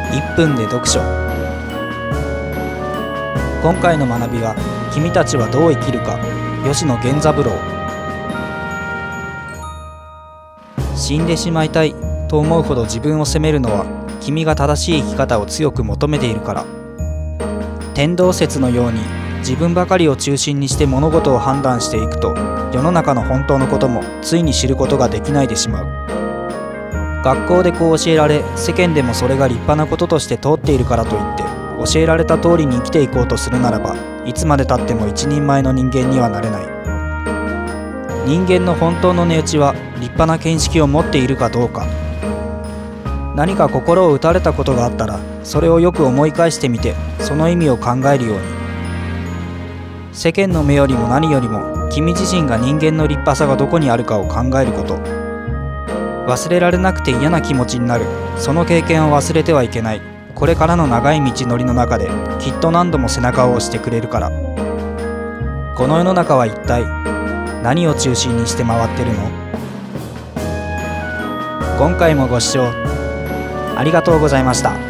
1分で読書。今回の学びは、君たちはどう生きるか、吉野源三郎。死んでしまいたいと思うほど自分を責めるのは、君が正しい生き方を強く求めているから。天動説のように自分ばかりを中心にして物事を判断していくと、世の中の本当のこともついに知ることができないでしまう。学校でこう教えられ、世間でもそれが立派なこととして通っているからといって、教えられた通りに生きていこうとするならば、いつまでたっても一人前の人間にはなれない。人間の本当の値打ちは、立派な見識を持っているかどうか。何か心を打たれたことがあったら、それをよく思い返してみて、その意味を考えるように。世間の目よりも何よりも、君自身が人間の立派さがどこにあるかを考えること。忘れられなくて嫌な気持ちになる、その経験を忘れてはいけない。これからの長い道のりの中で、きっと何度も背中を押してくれるから。この世の中は一体何を中心にして回ってるの？今回もご視聴ありがとうございました。